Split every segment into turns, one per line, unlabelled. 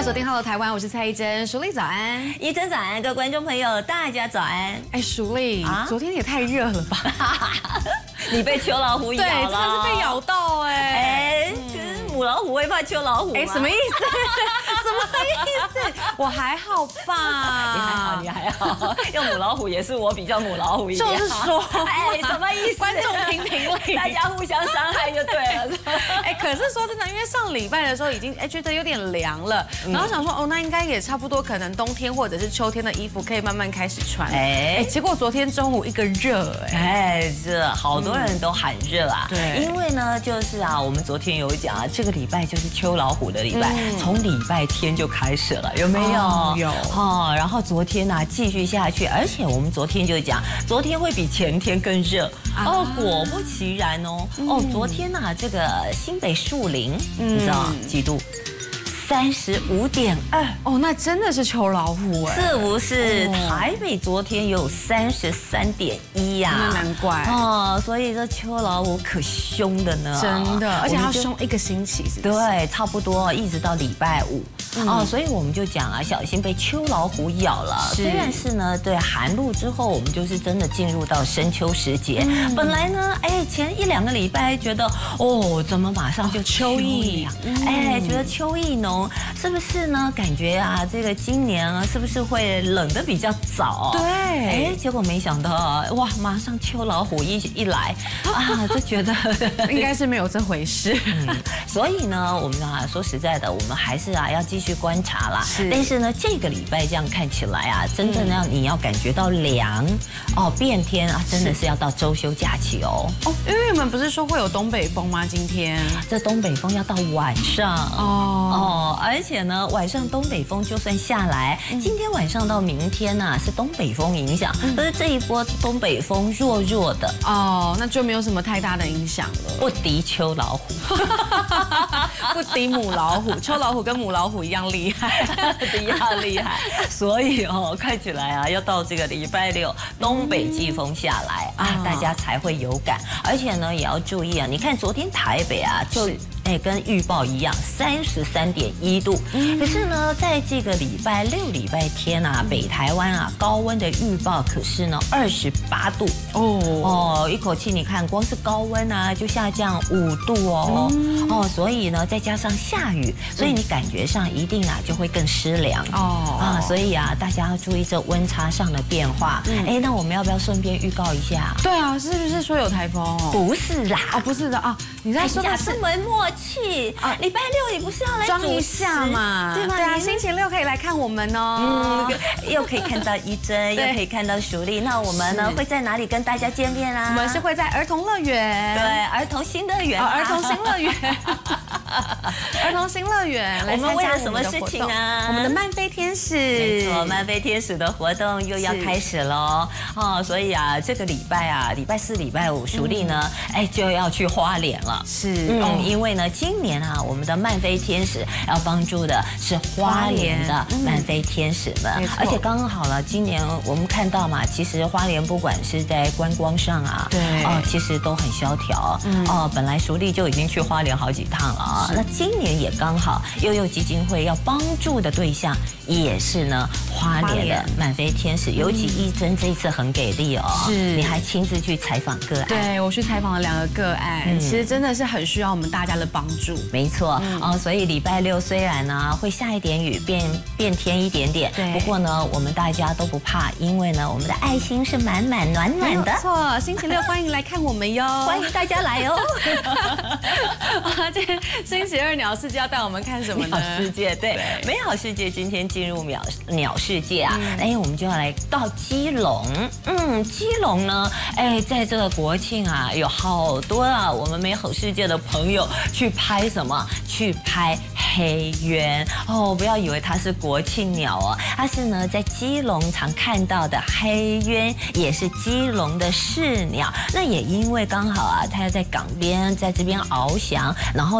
迎锁定 Hello 台湾，我是蔡依珍，淑丽早安，
依珍早安，各位观众朋友大家早安。
哎，淑丽，昨天也太热了吧？
你被秋老虎咬了，
对，真的是被咬到哎。
母老虎会怕秋老虎吗？
哎，什么意思？什么意思？我还好吧？
你还好，用母老虎也是我比较母老虎一点。
就是说，
哎，什么意思？
观众评理，
大家互相伤害就对了。
哎，可是说真的，因为上礼拜的时候已经觉得有点凉了，然后想说哦，那应该也差不多，可能冬天或者是秋天的衣服可以慢慢开始穿。哎，结果昨天中午一个热，
哎，这好多人都喊热啊。
对，
因为呢，就是啊，我们昨天有讲啊，这个礼拜就是秋老虎的礼拜，从礼拜天就开始了，有没有？
有。
哦，然后昨天呢继续下去，而且我们昨天就讲，昨天会比前天更热。哦，果不其然哦。哦，昨天呢这个新北树林，你知道几度？35.2
哦，那真的是秋老虎哎，
是不是？台北昨天有33.1呀，
那难怪
哦，所以这秋老虎可凶的呢，
真的，而且它凶1个星期，是不是？
对，差不多一直到礼拜5。哦，所以我们就讲啊，小心被秋老虎咬了。虽然是呢，对寒露之后，我们就是真的进入到深秋时节。本来呢，哎，前1、2个礼拜觉得哦，怎么马上就秋意？哎，觉得秋意浓，是不是呢？感觉啊，这个今年啊，是不是会冷得比较早？
对，
哎，结果没想到哇，马上秋老虎一来啊，就觉得
应该是没有这回事。
所以呢，我们啊说实在的，我们还是啊要继续观察啦。但是呢，这个礼拜这样看起来啊，真正的你要感觉到凉哦，变天啊，真的是要到周休假期哦。
哦，因为你们不是说会有东北风吗？今天
这东北风要到晚上哦，而且呢，晚上东北风就算下来，今天晚上到明天呢是东北风影响，可是这一波东北风弱的
哦，那就没有什么太大的影响了，
不敌秋老虎。
不敌母老虎，秋老虎跟母老虎一样厉害，
一样厉害。所以哦，看起来啊，要到这个礼拜6，东北季风下来啊，大家才会有感。而且呢，也要注意啊，你看昨天台北啊，就跟预报一样，33.1度。可是呢，在这个礼拜6、礼拜天啊，北台湾啊，高温的预报可是呢28度哦，一口气你看，光是高温啊就下降5度哦，所以呢再加上下雨，所以你感觉上一定啊就会更湿凉所以啊大家要注意这温差上的变化。哎，那我们要不要顺便预告一下？
对啊，是不是说有台风？
不是啦，
哦，不是的啊，你在说的是
没默契啊！礼拜6你不是要来
装一下嘛？对吧？对啊，星期6可以来看我们哦。
又可以看到依珍，又可以看到淑丽。那我们呢会在哪里跟大家见面啊？
我们是会在儿童乐园，
对，儿童新乐园，
儿童新乐园，儿童新乐园。
我们为了什么事情啊？
我们的漫飞天使，
没错，漫飞天使的活动又要开始喽。哦，所以啊，这个礼拜啊，礼拜4、礼拜5，淑丽呢，哎就要去花莲了。
是，
因为呢，今年啊，我们的漫飞天使要帮助的是花莲的漫飞天使们，而且刚好了，今年我们看到嘛，其实花莲不管是在观光上啊，
对，
其实都很萧条。本来淑丽就已经去花莲好几趟了啊，那今年也刚好，悠悠基金会要帮助的对象也是呢花莲的漫飞天使，尤其依珍这一次很给力哦，
是，
你还亲自去采访个案，
对我去采访了2个个案，其实真的是很需要我们大家的帮助。
没错，所以礼拜6虽然呢会下一点雨，变天一点点，不过呢我们大家都不怕，因为呢我们的爱心是满满暖暖的。
没错，星期6欢迎来看我们哟，
欢迎大家来哦。
这星期2鸟世界要带我们看什么呢？
鸟世界，对，美好世界今天进入鸟世界啊，哎，我们就要来到基隆。基隆呢，哎，在这个国庆啊，有好多啊我们美好世界的朋友去拍什么？去拍黑鸢哦！不要以为它是国庆鸟哦，它是呢在基隆常看到的黑鸢，也是基隆的市鸟。那也因为刚好啊，它要在港边，在这边翱翔，然后又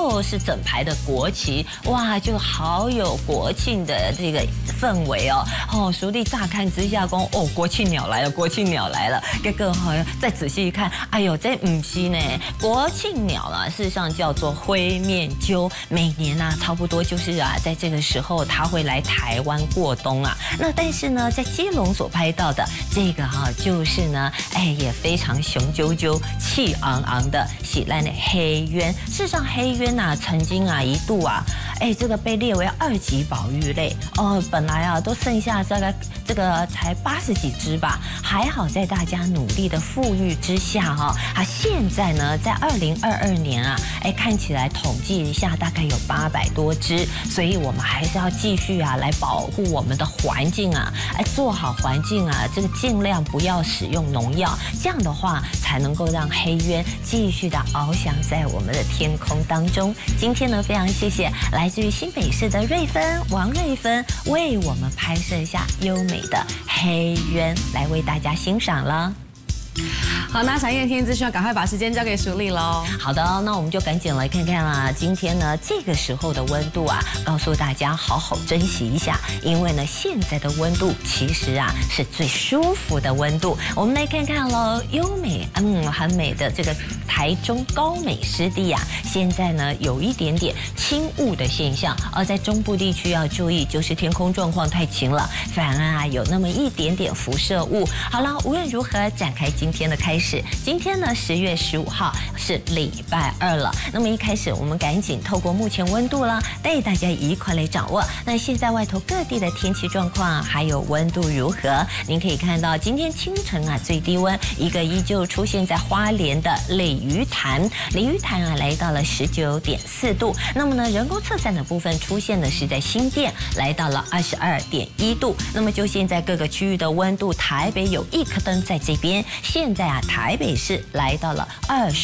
又是整排的国旗，哇，就好有国庆的这个氛围哦。哦，熟地乍看之下讲，哦，国庆鸟来了，国庆鸟来了。结果好像再仔细一看，哎呦，这不是呢，国庆鸟啊，事实上叫做灰面鸠，每年啊差不多就是啊，在这个时候它会来台湾过冬啊。那但是呢，在基隆所拍到的这个就是呢，哎，也非常雄赳赳、气昂昂的喜烂的黑鸢。事实上，黑鸢啊，曾经啊一度啊，哎，这个被列为2级保育类哦。本来啊，都剩下这个才80几只吧，还好在大家努力的富裕之下它现在呢，在2022年啊，哎，看起来统计一下，大概有800多只，所以我们还是要继续啊，来保护我们的环境啊，哎，做好环境啊，这个尽量不要使用农药，这样的话才能够让黑鸢继续的翱翔在我们的天空当中。今天呢，非常谢谢来自于新北市的王瑞芬为我们拍摄下优美的黑鸢，来为大家欣赏了。
好，那产业天资需要赶快把时间交给淑丽喽。
好的，那我们就赶紧来看看啦。今天呢，这个时候的温度啊，告诉大家好好珍惜一下，因为呢，现在的温度其实啊是最舒服的温度。我们来看看喽，优美很美的这个台中高美湿地啊，现在呢有一点点轻雾的现象，而在中部地区要注意，就是天空状况太晴了，反而啊有那么一点点辐射雾。好了，无论如何，展开今天的开始。今天呢，10月15号是礼拜2了。那么一开始，我们赶紧透过目前温度啦，带大家一块来掌握。那现在外头各地的天气状况还有温度如何？您可以看到，今天清晨啊，最低温一个依旧出现在花莲的鲤鱼潭啊，来到了19.4度。那么呢，人工测算的部分出现的是在新店，来到了22.1度。那么就现在各个区域的温度，台北有1颗灯在这边。现在啊，台北市来到了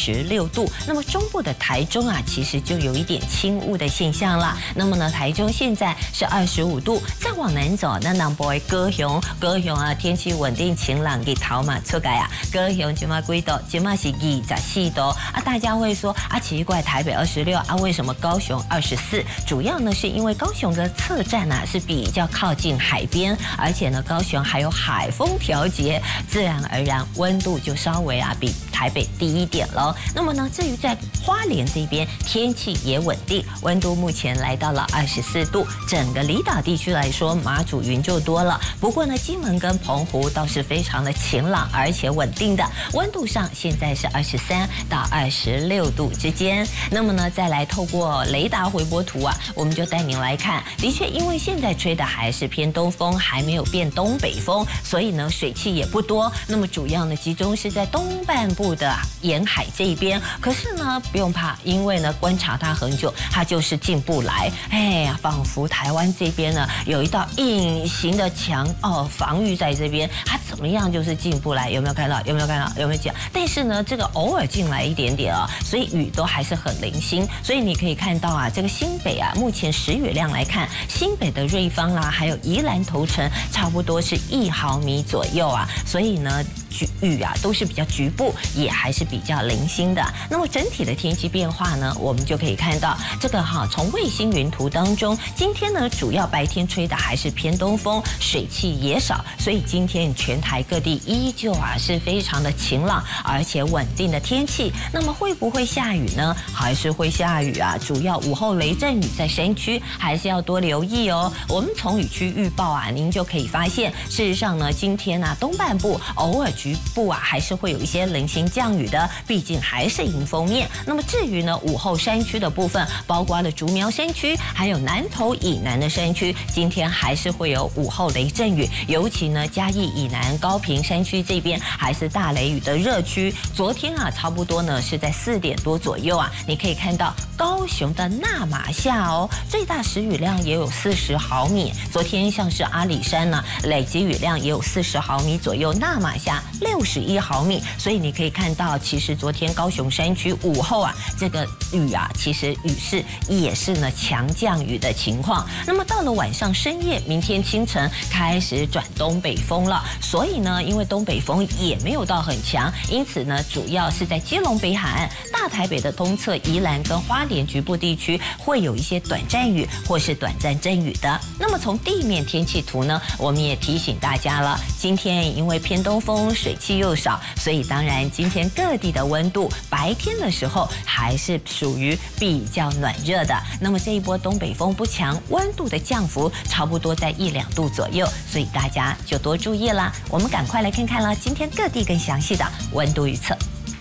26度。那么中部的台中啊，其实就有一点轻雾的现象啦。那么呢，台中现在是25度。再往南走，那南部的高雄啊，天气稳定晴朗，给桃马出街啊。高雄今嘛几度？今嘛是24度啊。大家会说啊，奇怪，台北26啊，为什么高雄24？主要呢是因为高雄的侧站啊是比较靠近海边，而且呢高雄还有海风调节，自然而然温度就稍微啊比台北低一点了。那么呢，至于在花莲这边，天气也稳定，温度目前来到了24度。整个离岛地区来说，马祖云就多了。不过呢，金门跟澎湖倒是非常的晴朗而且稳定的，温度上现在是23到26度之间。那么呢，再来透过雷达回波图啊，我们就带您来看，的确因为现在吹的还是偏东风，还没有变东北风，所以呢水汽也不多。那么主要呢集中是在东半部的沿海这一边。可是呢不用怕，因为呢观察它很久，它就是进不来。哎呀，仿佛台湾这边呢有一道隐形的墙防御在这边，它怎么样就是进不来。有没有看到？有没有看到？有没有讲？但是呢这个偶尔进来一点点所以雨都还是很零星。所以你可以看到啊，这个新北啊，目前时雨量来看，新北的瑞芳啦，还有宜兰头城，差不多是1毫米左右啊。所以呢雨啊都是比较局部，也还是比较零星的。那么整体的天气变化呢，我们就可以看到这个从卫星云图当中，今天呢主要白天吹的还是偏东风，水汽也少，所以今天全台各地依旧啊是非常的晴朗而且稳定的天气。那么会不会下雨呢？还是会下雨啊，主要午后雷阵雨在山区还是要多留意哦。我们从雨区预报啊，您就可以发现，事实上呢，今天啊东半部偶尔局部啊还是会有一些零星降雨的，毕竟还是迎风面。那么至于呢午后山区的部分，包括了竹苗山区还有南投以南的山区，今天还是会有午后雷阵雨，尤其呢嘉义以南高屏山区这边还是大雷雨的热区。昨天啊差不多呢是在4点多左右啊，你可以看到高雄的那玛夏最大时雨量也有40毫米。昨天像是阿里山呢累积雨量也有40毫米左右，那玛夏 61毫米，所以你可以看到，其实昨天高雄山区午后啊，这个雨啊，其实雨势也是呢强降雨的情况。那么到了晚上深夜，明天清晨开始转东北风了，所以呢，因为东北风也没有到很强，因此呢，主要是在基隆北海岸、大台北的东侧、宜兰跟花莲局部地区会有一些短暂雨或是短暂阵雨的。那么从地面天气图呢，我们也提醒大家了，今天因为偏东风，水汽又少，所以当然今天各地的温度白天的时候还是属于比较暖热的。那么这一波东北风不强，温度的降幅差不多在1-2度左右，所以大家就多注意啦。我们赶快来看看了今天各地更详细的温度预测。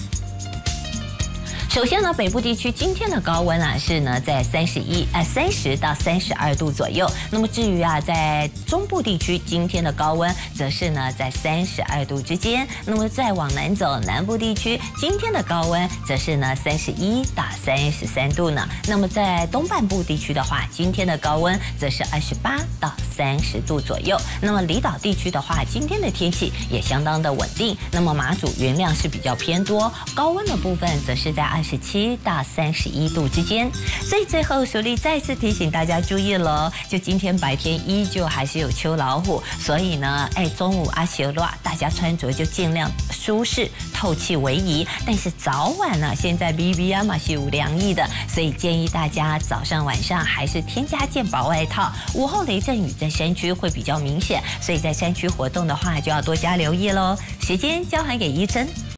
首先呢，北部地区今天的高温啊是呢在30到32度左右。那么至于啊，在中部地区今天的高温则是呢在32度之间。那么再往南走，南部地区今天的高温则是呢31到33度呢。那么在东半部地区的话，今天的高温则是28到30度左右。那么离岛地区的话，今天的天气也相当的稳定。那么马祖云量是比较偏多，高温的部分则是在27到31度之间。所以最后淑丽再次提醒大家注意喽，就今天白天依旧还是有秋老虎，所以呢，中午休热，大家穿着就尽量舒适透气为宜。但是早晚呢，现在 BB 啊嘛是有凉意的，所以建议大家早上晚上还是添加件薄外套。午后雷阵雨在山区会比较明显，所以在山区活动的话就要多加留意喽。时间交还给依珍。